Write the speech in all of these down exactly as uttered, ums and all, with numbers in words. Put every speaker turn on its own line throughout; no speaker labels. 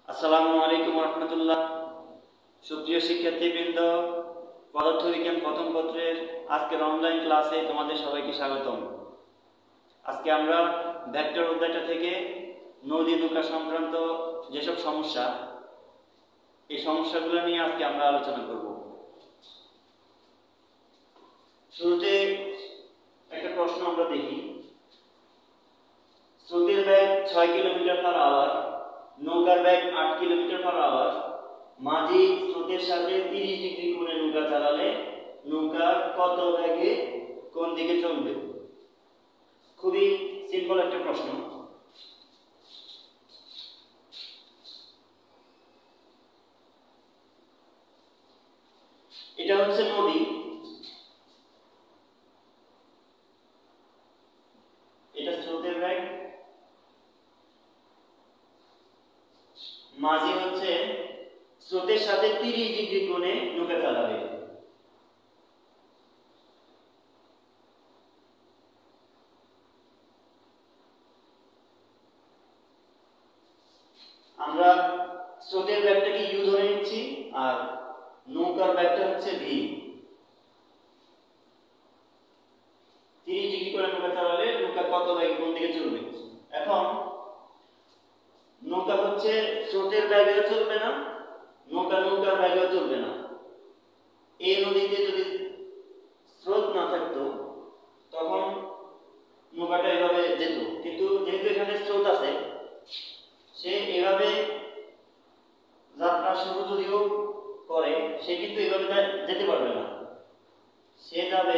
আসসালামু আলাইকুম রহমতুল্লাহ। সুপ্রিয় শিক্ষার্থীবৃন্দ, পদার্থ বিজ্ঞান প্রথম পত্রের আজকের অনলাইন ক্লাসে তোমাদের সবাইকে স্বাগতম। আজকে আমরা ভেক্টর অধ্যায়টা থেকে নদী নৌকা সংক্রান্ত যেসব সমস্যা, এই সমস্যাগুলো নিয়ে আজকে আমরা আলোচনা করব। শুরুতে একটা প্রশ্ন আমরা দেখি। স্রোতের বেগ ছয় কিলোমিটার পার আওয়ার, নৌকার বেগ আট কিলোমিটার পার আওয়ার, মাঝি স্রোতের সাথে তিরিশ ডিগ্রি কোণে নৌকা চালালে নৌকা কত বেগে কোন দিকে চলবে? খুবই সিম্পল একটা প্রশ্ন। এটা হচ্ছে নদী, এটা স্রোতের বেগ, মাঝি হচ্ছে স্রোতের সাথে তিরিশ ডিগ্রি কোণে নৌকা চালাবে। আমরা স্রোতের বেগটাকে ইউ ধরে নিচ্ছি আর নৌকার বেগটা হচ্ছে ভি। তিরিশ ডিগ্রি কোণে নৌকা চালালে নৌকা কত বেগে কোন দিকে চলবে? এখন নৌকা হচ্ছে স্রোতের বেগেও চলবে না, নৌকা নৌকার বেগেও চলবে না। এই নদীতে যদি স্রোত না থাকতো তখন নৌকাটা এভাবে যেত, কিন্তু যেহেতু এখানে স্রোত আছে, সে এভাবে যাত্রা শুরু যদিও করে, সে কিন্তু এভাবে যেতে পারবে না। সে যাবে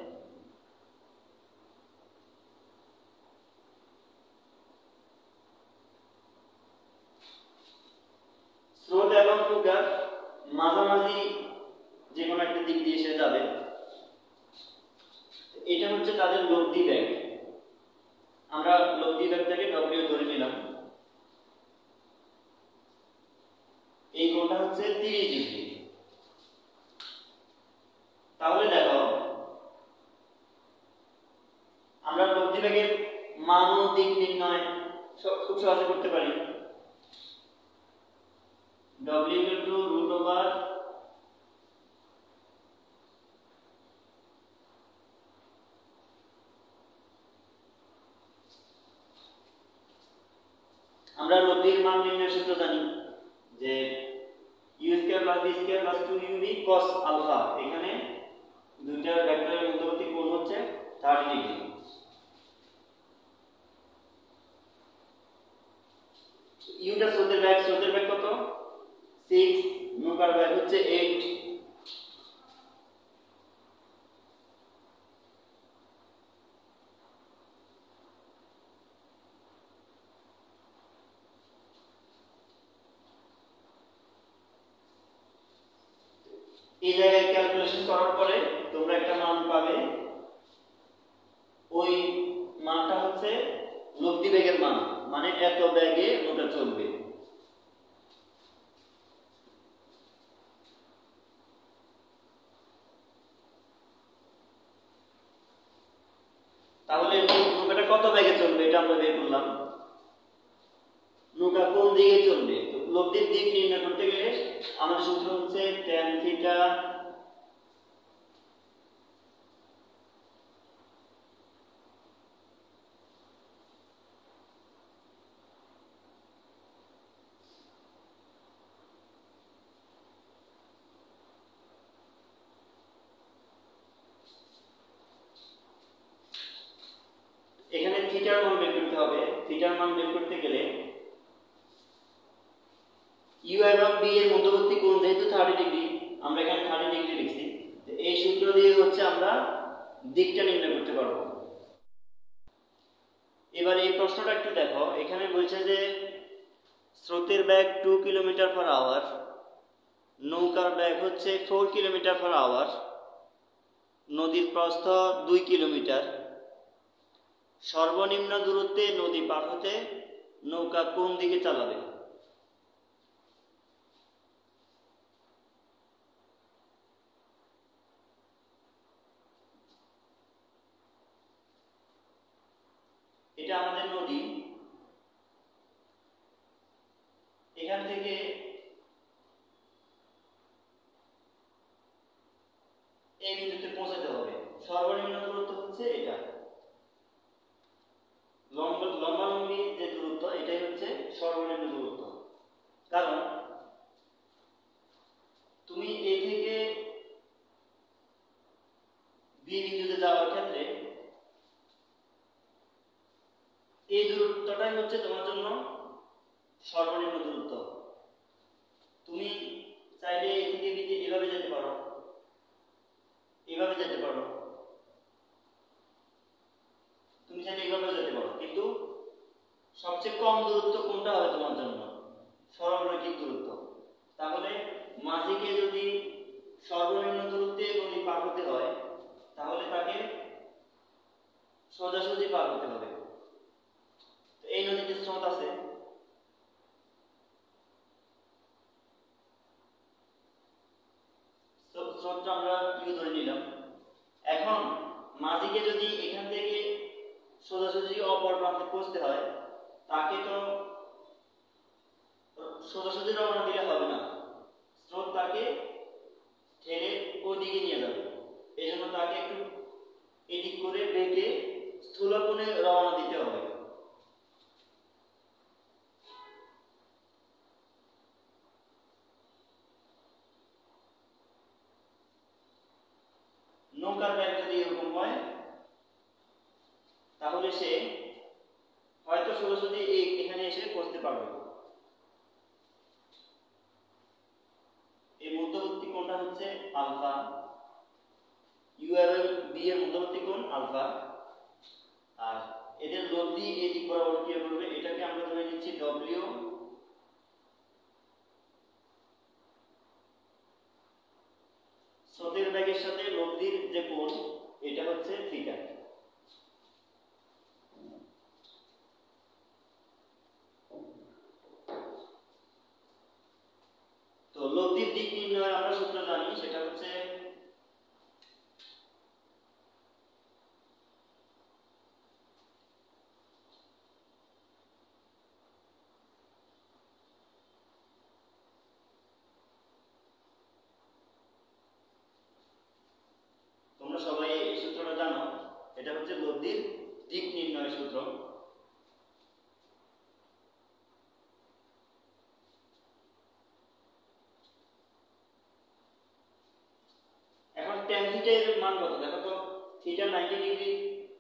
স্রোত এবং নৌকার মাঝামাঝি যে কোনো একটা দিক দিয়ে সে যাবে। এটা হচ্ছে তাদের লব্ধি বেগ। আমরা লব্ধি বেগটাকে ডব্লিউ ধরে নিলাম। এই কোণটা হচ্ছে তিরিশ ডিগ্রি। তাহলে দেখো, আমরা লব্ধি বেগের মান ও দিক নির্ণয় খুব সহজে করতে পারি। W equal to root over আমরা লব্ধির মান নির্ণয়ের সূত্র জানি যে u square plus v square plus two u v cos alpha. এখানে দুইটা ভেক্টরের মধ্যবর্তী কোণ হচ্ছে ত্রিশ ডিগ্রি। u টা স্রোতের বেগ, স্রোতের বেগ কত? ছয়, নৌকার বেগ হচ্ছে আট। এই জায়গায় ক্যালকুলেশন করার পরে তোমরা একটা মান পাবে। ওই মানটা হচ্ছে লব্ধি বেগের মান, মানে এত বেগে নৌকা চলবে। তাহলে নৌকাটা কত বেগে চলবে এটা আমরা বের করলাম। নৌকা কোন দিকে চলবে? তো লব্ধির দিক নির্ণয় করতে গেলে আমাদের সূত্র হচ্ছে tan থিটা এখানে থিটার মান বের করতে হবে। থিটার মান বের করতে গেলে u এবং b এর মধ্যবর্তী কোণ যেহেতু ত্রিশ ডিগ্রি, আমরা এখানে ত্রিশ ডিগ্রি লিখছি। এই সূত্র দিয়ে হচ্ছে আমরা দিকটা নির্ণয় করতে পারবো। এবার এই প্রশ্নটা একটু দেখো। এখানে বলছে যে স্রোতের বেগ দুই কিলোমিটার পার আওয়ার, নৌকার বেগ হচ্ছে চার কিলোমিটার পার আওয়ার, নদীর প্রস্থ দুই কিলোমিটার, সর্বনিম্ন দূরত্বে নদী পার হতে নৌকা কোন দিকে চালাবে? এটা আমাদের নদী, এখান থেকে এই বিন্দুতে পৌঁছাতে হবে। সর্বনিম্ন দূরত্ব হচ্ছে এটা, লম্বা লম্বালম্বী যে দূরত্ব এটাই হচ্ছে সর্বনিম্ন দূরত্ব। কারণ তুমি এ থেকে বি বিন্দুতে যাওয়ার ক্ষেত্রে এই দূরত্বটাই হচ্ছে তোমার জন্য সর্বনিম্ন দূরত্ব। তুমি চাইলে এ থেকে বিতে এভাবে যেতে পারো, এভাবে যেতে পারো, তুমি চাইলে এভাবে যেতে পারো, কিন্তু সবচেয়ে কম দূরত্ব কোনটা হবে তোমার জন্য? সরলরৈখিক দূরত্ব। তাহলে মাঝিকে যদি সর্বনিম্ন দূরত্বে নদী পার হতে হয় তাহলে তাকে সোজাসুজি পার হতে হবে। তো এই নদীতে স্রোত আছে, স্রোতটা আমরা ইউ ধরে নিলাম। এখন মাঝিকে যদি এখান থেকে সোজাসুজি অপর প্রান্তে পৌঁছতে হয় তাকে তো সোজাসুজি রওনা দিলে হবে না, স্রোত তাকে ঠেলে ওইদিকে নিয়ে যাবে। এই জন্য তাকে একটু এদিক করে বেঁকে স্থূলকোণে রওনা দিতে হবে। নৌকার ব্যাগ যদি এরকম হয় তাহলে সে হয়তো সোজাসুজি এখানে এসে পৌঁছতে পারবে। এই মধ্যবর্তী কোণটা হচ্ছে আলফা, ইউ এবং বি এর মধ্যবর্তী কোণ আলফা, আর এদের লব্ধি এই দিক বরাবর কি করবে এটাকে আমরা ধরে নিচ্ছি ডব্লিউ। স্রোতের বেগের সাথে লব্ধির যে কোণ এটা হচ্ছে থিটা। তো লব্ধির দিক নির্ণয়ের আমরা সূত্র জানি, সেটা হচ্ছে তোমরা সবাই এই সূত্রটা জানো, এটা হচ্ছে লব্ধির দিক নির্ণয়ের সূত্র। এখন tan থিটা এর মান কত দেখো তো, থিটা নব্বই ডিগ্রি,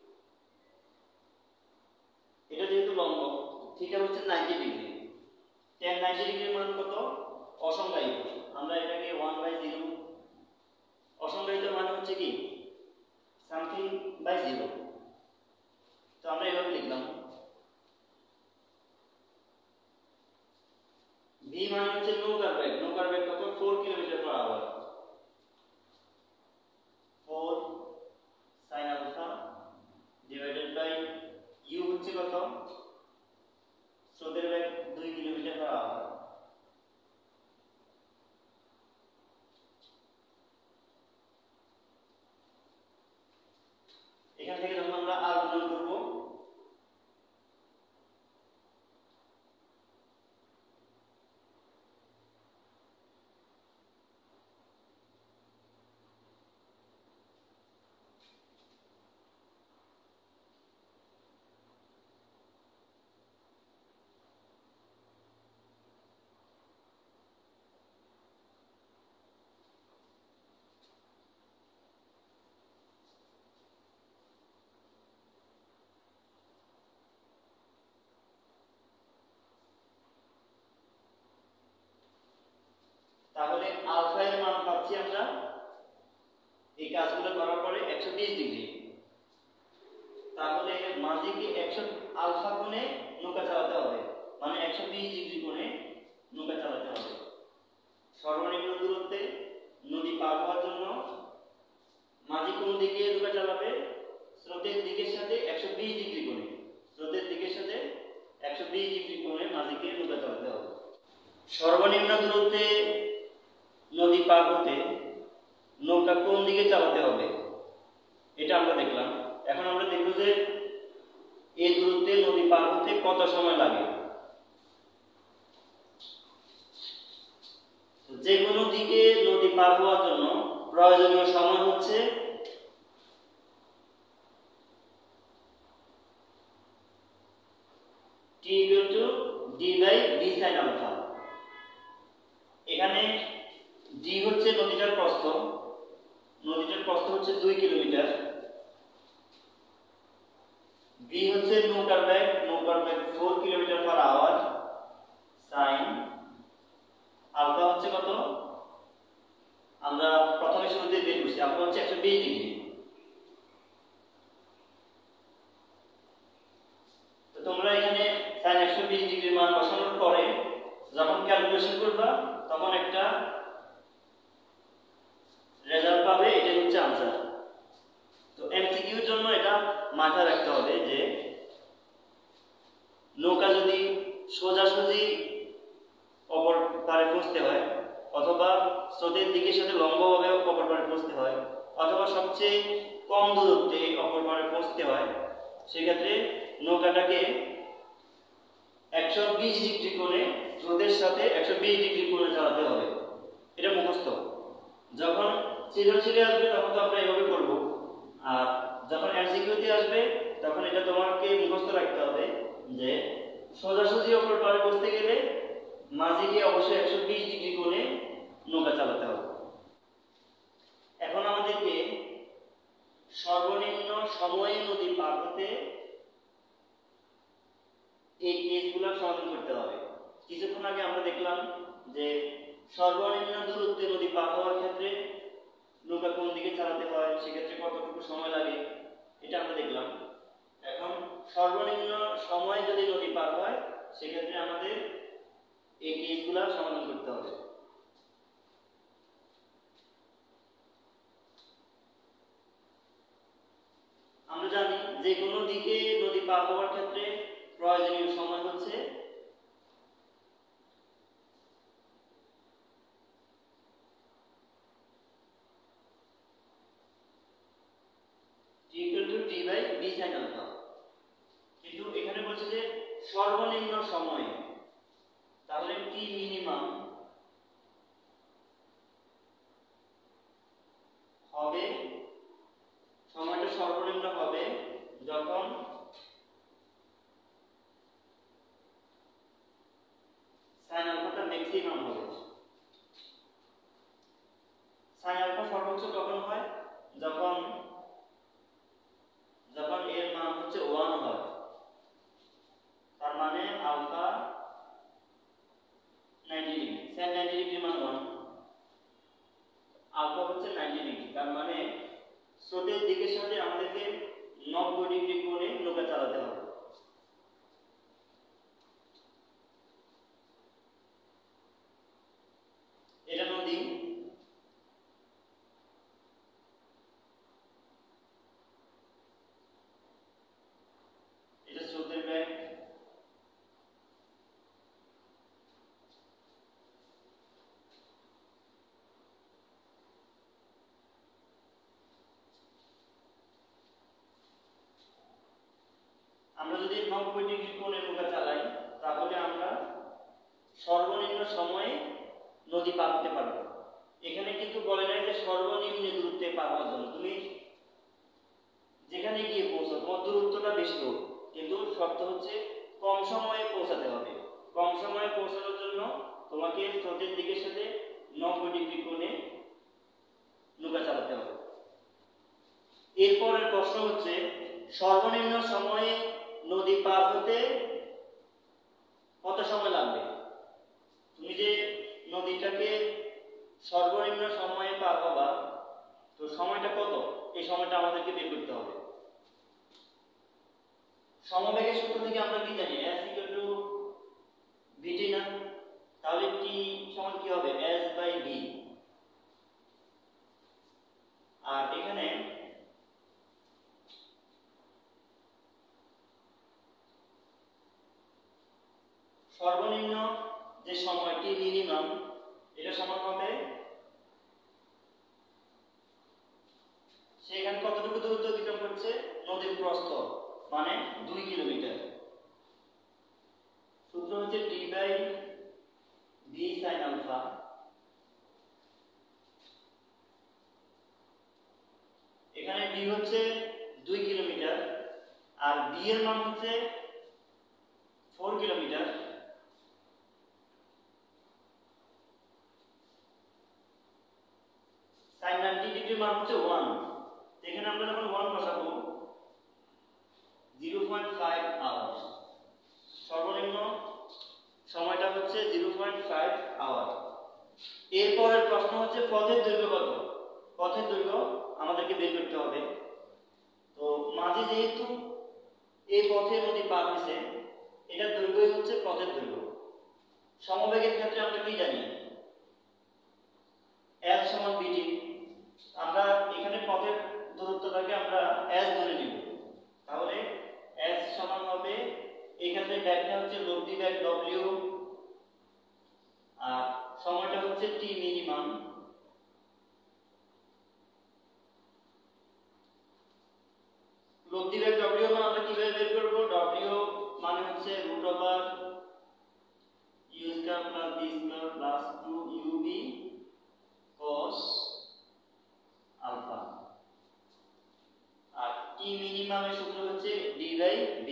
এটা যেহেতু লম্ব থিটা হচ্ছে নব্বই ডিগ্রি, tan নব্বই ডিগ্রির মান কত? অসংজ্ঞায়িত। আমরা এটাকে এক বাই জিরো, অসংজ্ঞায়িত মানে হচ্ছে কি সামথিং বাই জিরো। তো আমরা এভাবে লিখলাম, v মানে হচ্ছে নৌকার বেগ, নৌকার বেগ কত? চার কিলোমিটার পার আওয়ার। চার sin alpha divided by u হচ্ছে কত? স্রোতের বেগ দুই কিলোমিটার পার আওয়ার। এখান থেকে যখন আমরা r গুণন করব তাহলে আলফা এর মান পাচ্ছি আমরা এই কাজগুলো করার পরে একশো বিশ ডিগ্রি। তাহলে মাঝিকে একশো আলফা কোণে নৌকা চালাতে হবে, মানে একশো বিশ ডিগ্রি কোণে নৌকা চালাতে হবে। সর্বনিম্ন দূরত্বে নদী পার হওয়ার জন্য মাঝি কোন দিকে নৌকা চালাবে? স্রোতের দিকের সাথে একশো বিশ ডিগ্রি কোণে, স্রোতের দিকের সাথে একশো বিশ ডিগ্রি কোণে মাঝিকে নৌকা চালাতে হবে। সর্বনিম্ন দূরত্বে নদী পার হতে নৌকা কোন দিকে চালাতে হবে এটা আমরা দেখলাম। এখন আমরা দেখব যে এই দূরত্বে নদী পার হতে কত সময় লাগে। যে কোনো দিকে নদী পার হওয়ার জন্য প্রয়োজনীয় সময় হচ্ছে t equal to d by b sin alpha। এখানে d হচ্ছে নদীটার প্রস্থ, নদীটার প্রস্থ হচ্ছে দুই কিলোমিটার, b হচ্ছে নৌকার বেগ, নৌকার বেগ চার kilometre per hour, sin alpha হচ্ছে কত, আমরা প্রথমে শুরুতে বের করছি, আলফা হচ্ছে একশো বিশ ডিগ্রি। তো তোমরা এখানে sin একশো বিশ ডিগ্রির মান বসানোর পরে যখন ক্যালকুলেশন করবা তখন একটা রেজাল্ট পাবে, এটা হচ্ছে आंसर। তো এমসিকিউর জন্য এটা মাথায় রাখতে হবে যে নৌকা যদি সোজাসুজি অপর পারে পৌঁছতে হয়, অথবা স্রোতের দিকের সাথে লম্বভাবে অপর পারে পৌঁছতে হয়, অথবা সবচেয়ে কম দূরত্বে অপর পারে পৌঁছতে হয়, সেক্ষেত্রে নৌকাটাকে একশো বিশ ডিগ্রি কোণে স্রোতের সাথে একশো বিশ ডিগ্রি কোণে চালাতে হবে। এটা মুখস্থ। যখন সৃজনশীলে আসবে তখন তো আমরা এভাবে করব, আর যখন এমসিকিউতে আসবে তখন এটা তোমাকে মুখস্থ রাখতে হবে যে সোজাসুজি অপর পারে পৌঁছতে গেলে মাঝে গিয়ে অবশ্যই একশো বিশ ডিগ্রি কোণে নৌকা চালাতে হবে। এখন আমাদেরকে সর্বনিম্ন সময়ে নদী পার হতে এই কেসগুলো সমাধান করতে হবে। কিছুক্ষণ আগে আমরা দেখলাম যে সর্বনিম্ন দূরত্বে নদী পার হওয়ার ক্ষেত্রে নৌকা কোন দিকে চালাতে হয়, সেক্ষেত্রে কতটুকু সময় লাগে, এটা আমরা দেখলাম। এখন সর্বনিম্ন সময় যদি নদী পার হয় সেক্ষেত্রে আমাদের এই কেসগুলো সমাধান করতে হবে। আমরা জানি যে কোনো দিকে নদী পার হওয়ার ক্ষেত্রে প্রয়োজনীয় সময় হচ্ছে t equal to d by b sin alpha। কিন্তু এখানে বলছে যে সর্বনিম্ন সময়, তাহলে t মিনিমাম হবে, সময়টা সর্বনিম্ন হবে যখন sin আলফাটা ম্যাক্সিমাম হবে। sin আলফা সর্বোচ্চ কখন হয়, যখন যখন এর মান হচ্ছে ওয়ান হয়, তার মানে আলফা নব্বই ডিগ্রি, sin নব্বই ডিগ্রি মান ওয়ান, আলফা হচ্ছে নব্বই ডিগ্রি, তার মানে স্রোতের দিকের সাথে আমাদেরকে নব্বই ডিগ্রি কোণে নৌকা চালাতে হবে। এটা নদী, এটা স্রোতের বেগ, আমরা যদি নব্বই ডিগ্রি কোণে নৌকা চালাই তাহলে আমরা সর্বনিম্ন সময়ে নদী পার হতে পারবো। এখানে কিন্তু বলে নাই যে সর্বনিম্ন দূরত্বে পার হওয়ার জন্য তুমি যেখানে গিয়ে পৌঁছো তোমার দূরত্বটা বেশি হোক, কিন্তু শর্ত হচ্ছে কম সময়ে পৌঁছাতে হবে। কম সময়ে পৌঁছানোর জন্য তোমাকে স্রোতের দিকের সাথে নব্বই ডিগ্রি কোণে নৌকা চালাতে হবে। এরপরের প্রশ্ন হচ্ছে সর্বনিম্ন সময়ে নদী পার হতে কত সময় লাগবে। তুমি যে নদীটাকে সর্বনিম্ন সময়ে পার হবা, তো সময়টা কত, এই সময়টা আমাদেরকে বের করতে হবে। সমবেগের সূত্র থেকে আমরা কি জানি, s equal to vt না, তাহলে t সমান কি হবে, s by v। আর এখানে সর্বনিম্ন যে সময়টি মিনিমাম, এটা সমান হবে সেখানে কতটুকু দূরত্ব অতিক্রম করছে, নদীর প্রস্থ মানে দুই কিলোমিটার। সূত্র হচ্ছে d by b sin alpha d হচ্ছে দুই কিলোমিটার আর বি এর মান হচ্ছে চার কিলোমিটার। sin নব্বই ডিগ্রির মান হচ্ছে এক। এখানে আমরা যখন এক বসাবো জিরো পয়েন্ট ফাইভ আওয়ার, সর্বনিম্ন সময়টা হচ্ছে জিরো পয়েন্ট ফাইভ আওয়ার। এরপরের প্রশ্ন হচ্ছে পথের দৈর্ঘ্য কত। পথের দৈর্ঘ্য আমাদেরকে বের করতে হবে। তো মাঝে যেহেতু এই পথে নদী পার হয়েছে, এটার দৈর্ঘ্যই হচ্ছে পথের দৈর্ঘ্য। সমবেগের ক্ষেত্রে আমরা কি জানি, এল সমান বিটি। আমরা এখানে পথের দূরত্বটাকে আমরা এস ধরে নিব, তাহলে এস সমান হবে এই ক্ষেত্রে ব্যাগটা হচ্ছে লব্ধি ব্যাগ ডব্লিউ আর সময়টা হচ্ছে টি মিনিমাম। লব্ধি ব্যাগ ডব্লিউ মান আমরা কিভাবে বের করব, ডব্লিউ মানে হচ্ছে root over u square plus b square plus two u b cos alpha আর টি মিনিমামের সূত্র হচ্ছে d by b।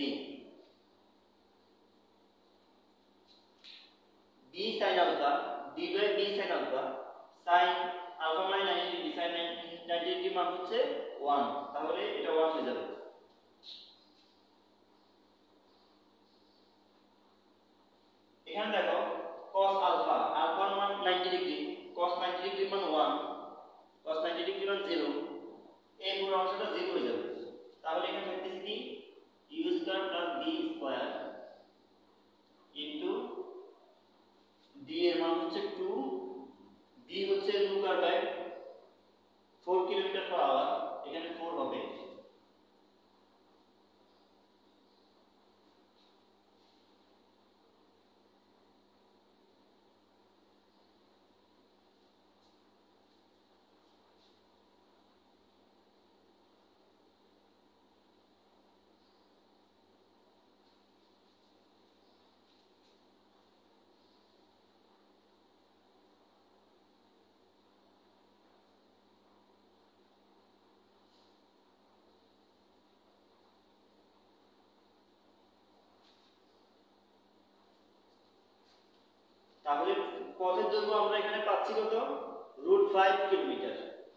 b sin alpha d by b sin alpha, sin alpha মানে নব্বই ডিগ্রি, sin নব্বই ডিগ্রি মান হচ্ছে এক, তাহলে এটা এক হয়ে যাবে। এখানে দেখো cos আলফা, আলফার মান নব্বই ডিগ্রি, cos নব্বই ডিগ্রি মান এক, cos নব্বই ডিগ্রি মান শূন্য, এই পুরো অংশটা শূন্য হয়ে যাবে। তাহলে এখানে থাকতেছে কি u square plus b square into d এর মান হচ্ছে দুই, b হচ্ছে লুকার বাই চার কিলোমিটার পার আওয়ার, এখানে চার হবে। তাহলে পথের দৈর্ঘ্য আমরা এখানে পাচ্ছি কত, রুট ফাইভ কিলোমিটার।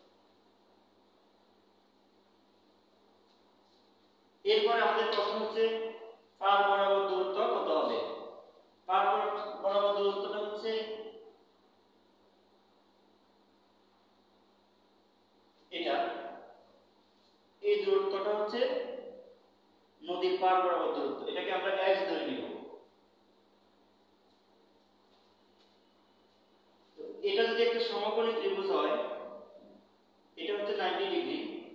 এরপরে আমাদের প্রশ্ন হচ্ছে পার বরাবর দূরত্ব কত হবে। পার বরাবর দূরত্বটা হচ্ছে এটা, এই দূরত্বটা হচ্ছে নদীর পার বরাবর দূরত্ব, এটাকে আমরা x ধরে নিব। এটা যদি একটা সমকোণী ত্রিভুজ হয়, এটা হচ্ছে নব্বই ডিগ্রি,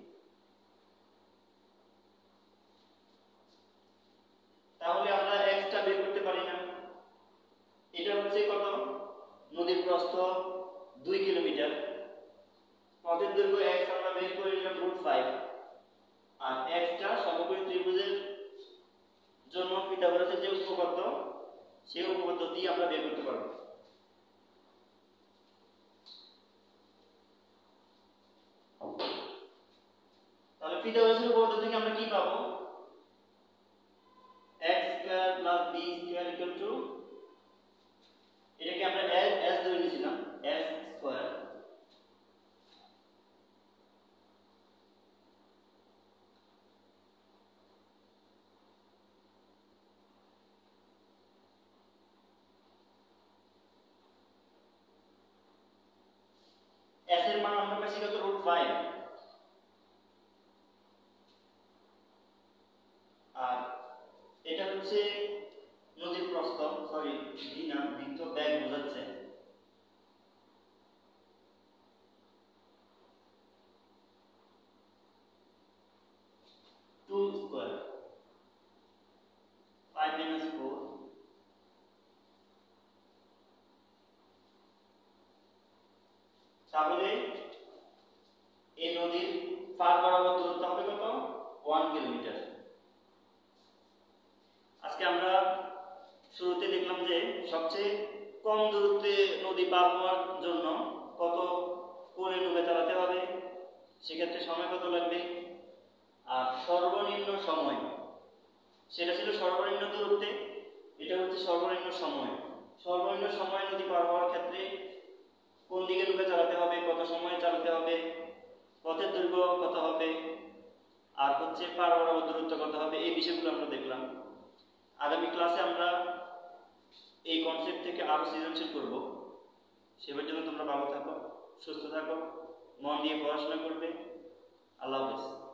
তাহলে আমরা x টা বের করতে পারি না। এটা হচ্ছে কত, নদীর প্রস্থ দুই কিলোমিটার, পথের দৈর্ঘ্য x আমরা বের করে নিলাম রুট ফাইভ, আর x টা সমকোণী ত্রিভুজের জন্য পিথাগোরাসের যে উপপাদ্য, সেই উপপাদ্য দিয়ে আমরা বের করতে পারবো। তাহলে পিথাগোরাসের উপপাদ্য থেকে আমরা কি পাবো, x square plus b square equal to, এটাকে আমরা s ধরে নিয়েছিলাম, s স্কয়ার s এর মান আমরা পাইছি কত, রুট ফাইভ, আর এটা হচ্ছে নদীর প্রস্থ, সরি ভি না, বৃত্ত ব্যাগ বোঝাচ্ছে। Two square five minus four, তাহলে এই নদীর পার বরাবর দূরত্ব হবে কত, এক কিলোমিটার। আজকে আমরা শুরুতে দেখলাম যে সবচেয়ে কম দূরত্বে নদী পার হওয়ার জন্য কত করে নৌকা চালাতে হবে, সেক্ষেত্রে সময় কত লাগবে, আর সর্বনিম্ন সময় সেটা ছিল সর্বনিম্ন দূরত্বে, এটা হচ্ছে সর্বনিম্ন সময়। সর্বনিম্ন সময় নদী পার হওয়ার ক্ষেত্রে কোন দিকে নৌকা চালাতে হবে, কত সময় চালাতে হবে, পথের দৈর্ঘ্য কত হবে, আর হচ্ছে পার বরাবর দূরত্ব কত হবে, এই বিষয়গুলো আমরা দেখলাম। আগামী ক্লাসে আমরা এই কনসেপ্ট থেকে আরো সৃজনশীল করব। সে পর্যন্ত তোমরা ভালো থাকো, সুস্থ থাকো, মন দিয়ে পড়াশোনা করবে। আল্লাহ হাফেজ।